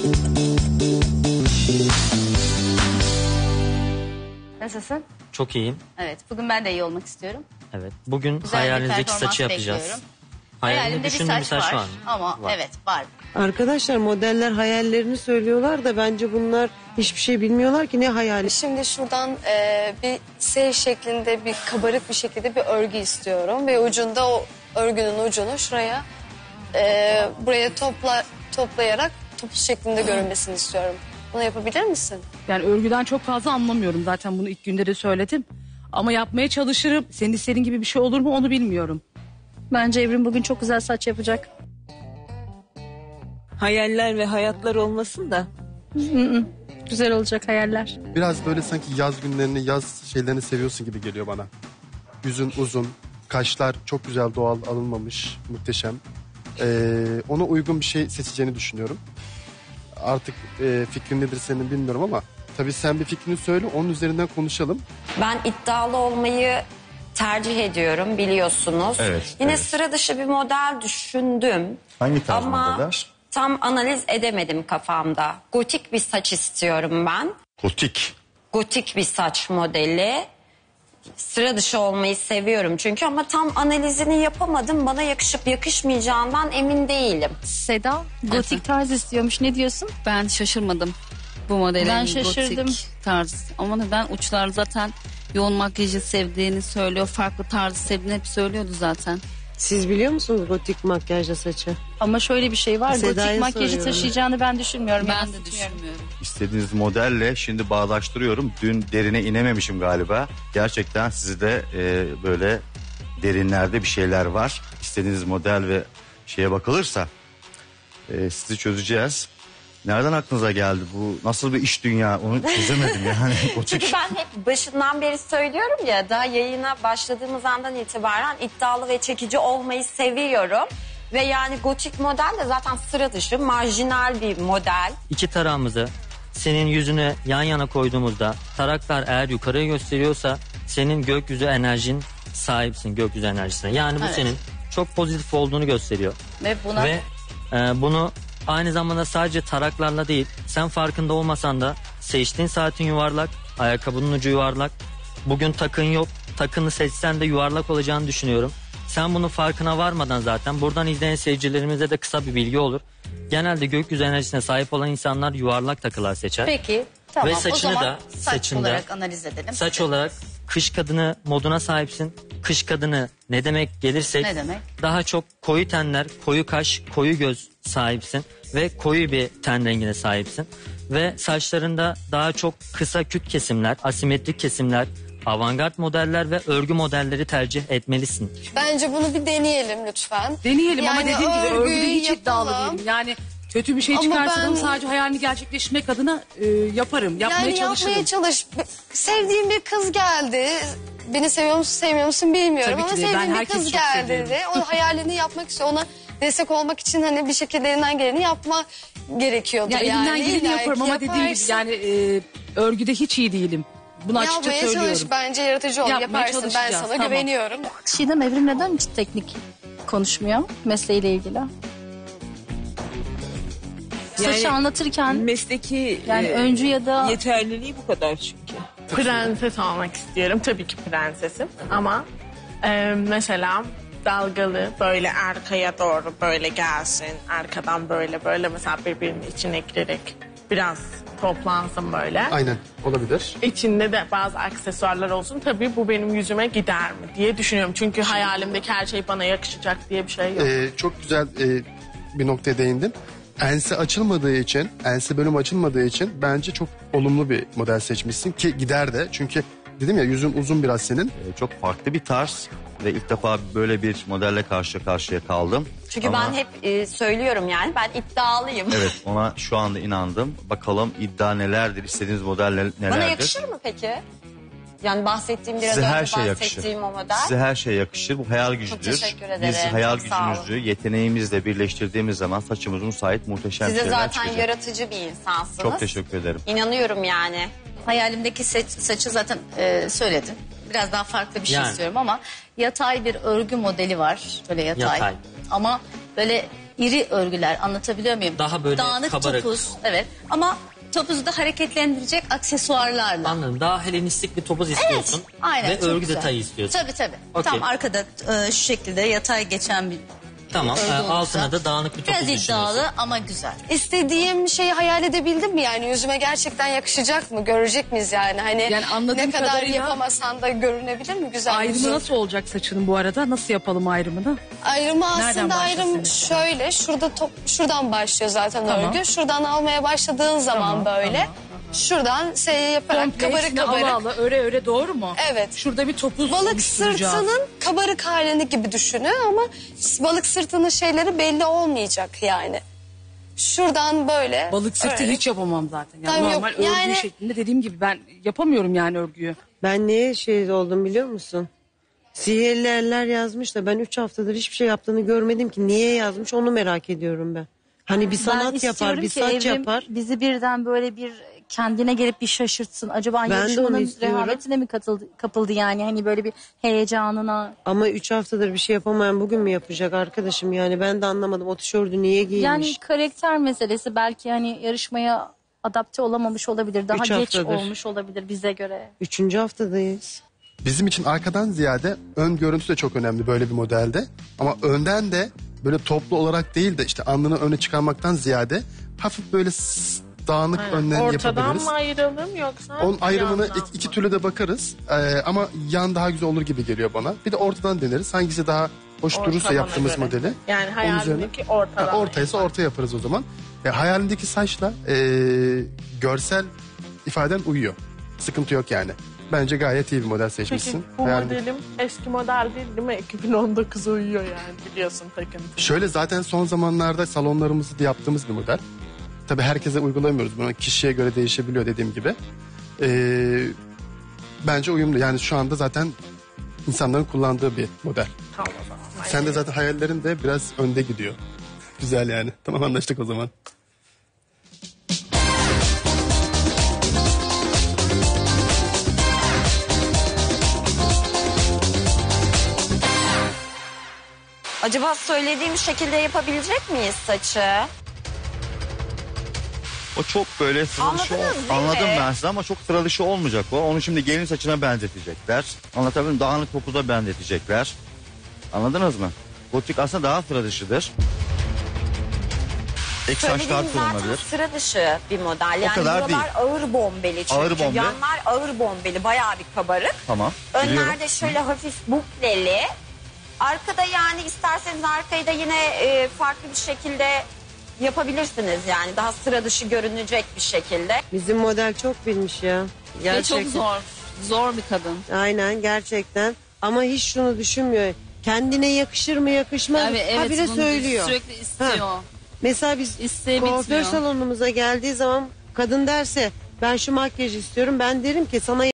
Nasılsın? Çok iyiyim. Evet, bugün ben de iyi olmak istiyorum. Evet. Bugün Güzel bir hayalinizdeki performans saçı yapacağız. bekliyorum. Hayalinde Hayalimde düşündüğün bir saç var mı? Ama Var. evet var. Arkadaşlar modeller hayallerini söylüyorlar da bence bunlar hiçbir şey bilmiyorlar ki ne hayali. Şimdi şuradan bir S şeklinde bir kabarık bir şekilde bir örgü istiyorum. Ve ucunda o örgünün ucunu şuraya buraya toplayarak topuz şeklinde görünmesini istiyorum. Bunu yapabilir misin? Yani örgüden çok fazla anlamıyorum. Zaten bunu ilk günde de söyledim. Ama yapmaya çalışırım. Senin istediğin gibi bir şey olur mu onu bilmiyorum. Bence Evrim bugün çok güzel saç yapacak. Hayaller ve hayatlar olmasın da. Güzel olacak hayaller. Biraz böyle sanki yaz günlerini, yaz şeylerini seviyorsun gibi geliyor bana. Yüzün uzun, kaşlar çok güzel doğal alınmamış, muhteşem. Ona uygun bir şey seçeceğini düşünüyorum. Artık fikrin nedir senin bilmiyorum ama tabii sen bir fikrini söyle, onun üzerinden konuşalım. Ben iddialı olmayı tercih ediyorum biliyorsunuz. Evet, Yine evet. sıra dışı bir model düşündüm. Hangi tarz ama modeller? tam analiz edemedim kafamda. Gotik bir saç istiyorum ben. Gotik. Gotik bir saç modeli. Sıra dışı olmayı seviyorum çünkü ama tam analizini yapamadım. Bana yakışıp yakışmayacağından emin değilim. Seda gotik tarz istiyormuş. Ne diyorsun? Ben şaşırmadım bu modelin Ben şaşırdım. gotik tarz. Ama neden uçlar zaten yoğun makyajı sevdiğini söylüyor. Farklı tarzı sevdiğini hep söylüyordu zaten. Siz biliyor musunuz gotik makyajla saçı? Ama şöyle bir şey var. Seda'ya Gotik makyajı soruyorum. taşıyacağını ben düşünmüyorum. Ben de düşünmüyorum. İstediğiniz modelle şimdi bağdaştırıyorum. Dün derine inememişim galiba. Gerçekten sizde böyle derinlerde bir şeyler var. İstediğiniz model ve şeye bakılırsa sizi çözeceğiz. Nereden aklınıza geldi bu? Nasıl bir iş dünya? Onu çözemedim yani. Çünkü ben hep başından beri söylüyorum ya, daha yayına başladığımız andan itibaren iddialı ve çekici olmayı seviyorum. Ve yani gotik model de zaten sıra dışı, marjinal bir model. İki tarağımızı senin yüzüne yan yana koyduğumuzda taraklar eğer yukarıya gösteriyorsa senin gökyüzü enerjin sahipsin, gökyüzü enerjisine. Yani bu Evet. senin çok pozitif olduğunu gösteriyor. Ve buna Ve bunu aynı zamanda sadece taraklarla değil, sen farkında olmasan da seçtiğin saatin yuvarlak, ayakkabının ucu yuvarlak. Bugün takın yok, takını seçsen de yuvarlak olacağını düşünüyorum. Sen bunun farkına varmadan zaten buradan izleyen seyircilerimize de kısa bir bilgi olur. Genelde gökyüzü enerjisine sahip olan insanlar yuvarlak takılar seçer. peki tamam. Ve saçını o zaman da saç saçında olarak analiz edelim. saç olarak kış kadını moduna sahipsin. Kış kadını ne demek gelirsek Ne demek? daha çok koyu tenler, koyu kaş, koyu göz sahipsin ve koyu bir ten rengine sahipsin. Ve saçlarında daha çok kısa küt kesimler, asimetrik kesimler, avantgard modeller ve örgü modelleri tercih etmelisin. Bence bunu bir deneyelim lütfen. Deneyelim ama Yani dediğim gibi örgüde örgüyü hiç iddialı yapalım. değilim. Yani kötü bir şey Ama çıkarsa da ben- sadece hayalini gerçekleştirmek adına yaparım. Yapmaya Yani çalışırım. yapmaya çalış. Sevdiğim bir kız geldi. Beni seviyor musun sevmiyor musun bilmiyorum Tabii ama ki de. Ben sevdiğim bir herkesi kız çok geldi seviyorum. ve o hayalini yapmak istiyor. Ona destek olmak için hani bir şekilde elinden geleni yapma gerekiyordur. Ya elimden geleni İlla ki yaparım ama dediğim gibi yaparsın. yani örgüde hiç iyi değilim. Bunu açıkça Yapmaya söylüyorum. çalış, bence yaratıcı ol, Yapmaya yaparsın. Ben çalışacağız, sana tamam. güveniyorum. Çiğdem Evrim neden hiç teknik konuşmuyor mesleğiyle ilgili? Saçı anlatırken Mesleki yani öncü ya da yeterliliği bu kadar çünkü. Prenses olmak istiyorum. Tabii ki prensesim ama mesela dalgalı böyle arkaya doğru böyle gelsin. Arkadan böyle mesela birbirinin içine girerek biraz toplansın böyle. Aynen, olabilir. İçinde de bazı aksesuarlar olsun. Tabii bu benim yüzüme gider mi diye düşünüyorum. Çünkü hayalimdeki her şey bana yakışacak diye bir şey yok. Çok güzel bir noktaya değindin. Ense açılmadığı için, ense bölümü açılmadığı için bence çok olumlu bir model seçmişsin ki gider de. Çünkü dedim ya yüzün uzun biraz senin. Çok farklı bir tarz ve ilk defa böyle bir modelle karşı karşıya kaldım. Çünkü Ama- ben hep söylüyorum yani ben iddialıyım. Evet, ona şu anda inandım. Bakalım iddia nelerdir, istediğiniz model nelerdir? Bana yakışır mı peki? Yani bahsettiğim biraz Size önce her şey yakışır. bahsettiğim o model. Size her şey yakışır. Bu hayal gücüdür. teşekkür ederim. Biz hayal Çok sağ olun. gücümüzü, yeteneğimizle birleştirdiğimiz zaman saçımızın sahip muhteşem Siz de şeyler zaten çıkacak. yaratıcı bir insansınız. Çok teşekkür ederim. İnanıyorum yani. hayalimdeki saçı zaten söyledim. Biraz daha farklı bir şey Yani. istiyorum ama yatay bir örgü modeli var. Böyle yatay. Yatay. Ama böyle iri örgüler, anlatabiliyor muyum? Daha böyle dağınık kabarık. topuz, evet, ama topuzu da hareketlendirecek aksesuarlarla. Anladım. Daha Helenistik bir topuz istiyorsun. Aynen, Ve çok örgü güzel. detayı istiyorsun. Tabii. Okey. Tam arkada şu şekilde yatay geçen bir Tamam. örgü olursa. Altına da dağınık bir topuz Biraz düşünüyorsun. iddialı ama güzel. İstediğim şeyi hayal edebildim mi yani? Yüzüme gerçekten yakışacak mı? Görecek miyiz yani? Hani Yani anladığım ne kadar kadarıyla- yapamasan da görünebilir mi güzel Ayrımı yüzün? nasıl olacak saçının bu arada? Nasıl yapalım ayrımını? Ayrımı Nereden aslında başlasın şöyle. şuradan başlıyor zaten Tamam. örgü. Şuradan almaya başladığın zaman böyle. Şuradan yaparak Komple kabarık hepsini kabarık. ala öre doğru mu? Evet. Şurada bir topuz Balık oluşturacağız. sırtının kabarık halini gibi düşünün ama balık sırtının şeyleri belli olmayacak yani. Şuradan böyle. Balık sırtı öyle. hiç yapamam zaten. Yani Tamam, normal yok, örgü yani- şeklinde dediğim gibi ben yapamıyorum yani örgüyü. Ben neye oldum biliyor musun? Sihirli eller yazmış da ben 3 haftadır hiçbir şey yaptığını görmedim ki. Niye yazmış onu merak ediyorum ben. Hani bir Ben sanat yapar, istiyorum bir ki saç evrim yapar. bizi birden böyle bir kendine gelip bir şaşırtsın. Acaba Ben de onu yarışmanın istiyorum. rehavetine mi kapıldı yani? Hani böyle bir heyecanına. Ama 3 haftadır bir şey yapamayan bugün mü yapacak arkadaşım yani? Ben de anlamadım o tişörtü niye giymiş? Yani karakter meselesi belki hani yarışmaya adapte olamamış olabilir. Daha Üç geç haftadır. olmuş olabilir bize göre. 3. haftadayız. Bizim için arkadan ziyade ön görüntü de çok önemli böyle bir modelde. Ama önden de böyle toplu olarak değil de işte alnını öne çıkarmaktan ziyade hafif böyle dağınık önlerini Ortadan yapabiliriz. mı ayıralım yoksa? Onun ayrımını yandan mı? iki türlü de bakarız. Ama yan daha güzel olur gibi geliyor bana. Bir de ortadan deneriz. Hangisi daha hoş durursa Ortalama yaptığımız göre. modeli. Yani Onun hayalindeki üzerine- ortadan. Ortaysa orta yaparız o zaman. Hayalindeki saçla görsel ifaden uyuyor. Sıkıntı yok yani. Bence gayet iyi bir model Peki seçmişsin. bu Hayalindeki- modelim eski model değil mi? 2019 uyuyor yani biliyorsun takıntı. Şöyle zaten son zamanlarda salonlarımızda yaptığımız bir model. Tabii herkese uygulamıyoruz bunu. Kişiye göre değişebiliyor dediğim gibi. Bence uyumlu. Yani şu anda zaten insanların kullandığı bir model. Tamam o zaman. Sen de zaten hayallerin de biraz önde gidiyor. Güzel yani. Tamam anlaştık o zaman. Acaba söylediğim şekilde yapabilecek miyiz saçı? O çok böyle sıra dışı Anladınız değil mi? anladım ben size ama çok sıra dışı olmayacak o. Onu şimdi gelin saçına benzetecekler. Anlatabildim mi? Dağınık topuza benzetecekler. Anladınız mı? Gotik aslında daha sıra dışıdır. Ek saçlar Söylediğim zaten kullanılabilir. sıra dışı bir model. Yani kadar buralar değil. ağır bombeli çünkü. Ağır bombe. Yanlar ağır bombeli, bayağı bir kabarık. Tamam. biliyorum. Önlerde şöyle hafif bukleli. Arkada yani isterseniz arkayı da yine farklı bir şekilde yapabilirsiniz yani. Daha sıra dışı görünecek bir şekilde. Bizim model çok bilmiş ya. Ve çok zor. Zor bir kadın. Aynen gerçekten. Ama hiç şunu düşünmüyor. Kendine yakışır mı yakışmaz mı? Evet, Ha bir de bunu söylüyor. sürekli istiyor. Mesela biz İsteği kuaför bitmiyor. salonumuza geldiği zaman kadın derse ben şu makyajı istiyorum. Ben derim ki sana